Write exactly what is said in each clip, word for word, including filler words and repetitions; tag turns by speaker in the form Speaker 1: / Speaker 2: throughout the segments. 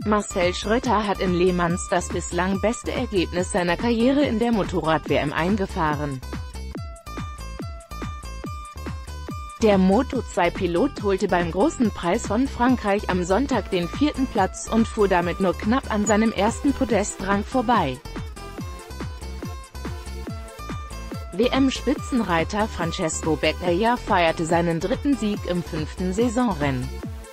Speaker 1: Marcel Schrötter hat in Le Mans das bislang beste Ergebnis seiner Karriere in der Motorrad-W M eingefahren. Der Moto zwei Pilot holte beim Großen Preis von Frankreich am Sonntag den vierten Platz und fuhr damit nur knapp an seinem ersten Podestrang vorbei. W M-Spitzenreiter Francesco Beccaia feierte seinen dritten Sieg im fünften Saisonrennen.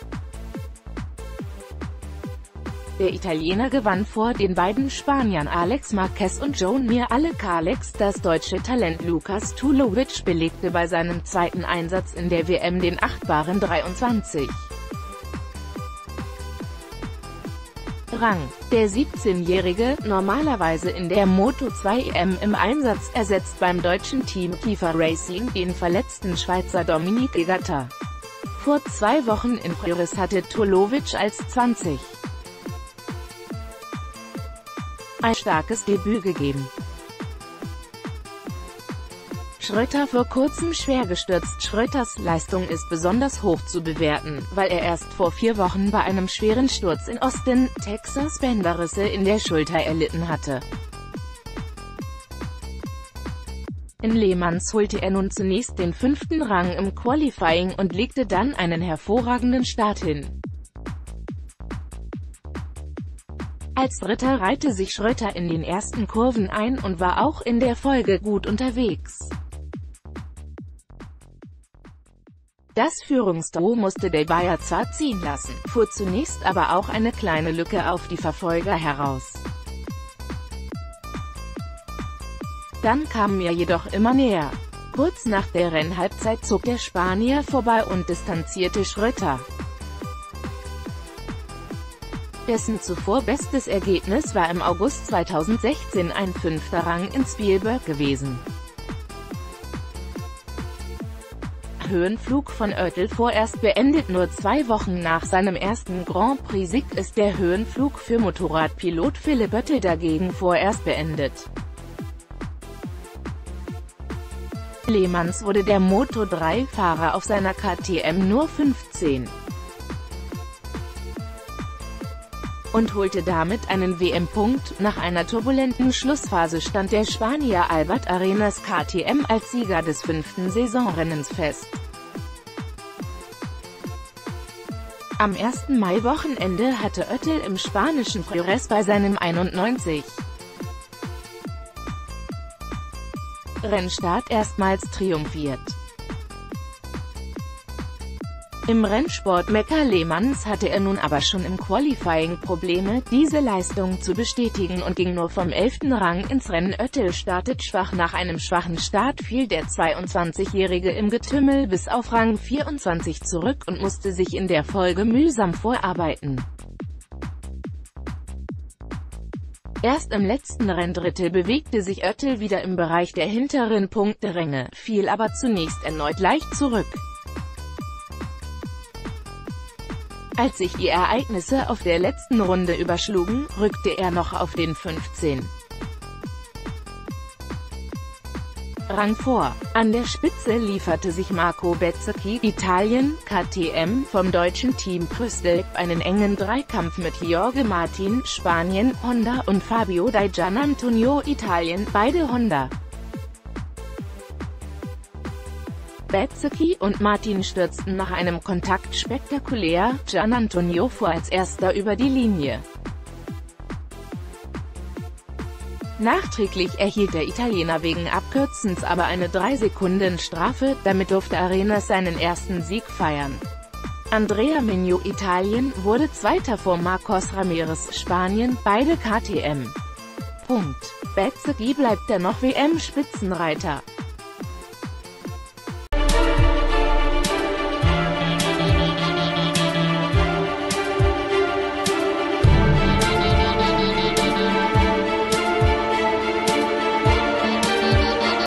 Speaker 1: Der Italiener gewann vor den beiden Spaniern Alex Marquez und Joan Mir alle Kalex. Das deutsche Talent Lukas Tulovic belegte bei seinem zweiten Einsatz in der W M den achtbaren dreiundzwanzig. Rang. Der siebzehnjährige, normalerweise in der Moto zwei E M im Einsatz, ersetzt beim deutschen Team Kiefer Racing den verletzten Schweizer Dominique Egatta. Vor zwei Wochen in Paris hatte Tulovic als zwanzig ein starkes Debüt gegeben. Schrötter vor kurzem schwer gestürzt. Schrötters Leistung ist besonders hoch zu bewerten, weil er erst vor vier Wochen bei einem schweren Sturz in Austin, Texas, Bänderrisse in der Schulter erlitten hatte. In Le Mans holte er nun zunächst den fünften Rang im Qualifying und legte dann einen hervorragenden Start hin. Als Dritter reihte sich Schrötter in den ersten Kurven ein und war auch in der Folge gut unterwegs. Das Führungsduo musste der Bayer zwar ziehen lassen, fuhr zunächst aber auch eine kleine Lücke auf die Verfolger heraus. Dann kam Mir jedoch immer näher. Kurz nach der Rennhalbzeit zog der Spanier vorbei und distanzierte Schrötter. Dessen zuvor bestes Ergebnis war im August zweitausendsechzehn ein fünfter Rang in Spielberg gewesen. Höhenflug von Oettl vorerst beendet. Nur zwei Wochen nach seinem ersten Grand Prix-Sieg ist der Höhenflug für Motorradpilot Philipp Oettl dagegen vorerst beendet. Le Mans wurde der Moto drei Fahrer auf seiner K T M nur fünfzehn. Und holte damit einen W M-Punkt. Nach einer turbulenten Schlussphase stand der Spanier Albert Arenas K T M als Sieger des fünften Saisonrennens fest. Am ersten Mai-Wochenende hatte Oettl im spanischen Jerez bei seinem einundneunzigsten Rennstart erstmals triumphiert. Im Rennsport Mekka Le Mans hatte er nun aber schon im Qualifying Probleme, diese Leistung zu bestätigen und ging nur vom elften Rang ins Rennen. Oettl startet schwach. Nach einem schwachen Start fiel der zweiundzwanzigjährige im Getümmel bis auf Rang vierundzwanzig zurück und musste sich in der Folge mühsam vorarbeiten. Erst im letzten Renndrittel bewegte sich Oettl wieder im Bereich der hinteren Punkteränge, fiel aber zunächst erneut leicht zurück. Als sich die Ereignisse auf der letzten Runde überschlugen, rückte er noch auf den fünfzehnten Rang vor. An der Spitze lieferte sich Marco Bezzecchi, Italien, K T M, vom deutschen Team Crystal, einen engen Dreikampf mit Jorge Martin, Spanien, Honda, und Fabio Di Giannantonio, Italien, beide Honda. Bezzecchi und Martin stürzten nach einem Kontakt spektakulär. Giannantonio fuhr als erster über die Linie. Nachträglich erhielt der Italiener wegen Abkürzens aber eine drei Sekunden Strafe, damit durfte Arenas seinen ersten Sieg feiern. Andrea Mignot, Italien, wurde Zweiter vor Marcos Ramirez, Spanien, beide K T M. Punkt. Bezzecchi bleibt dennoch W M-Spitzenreiter.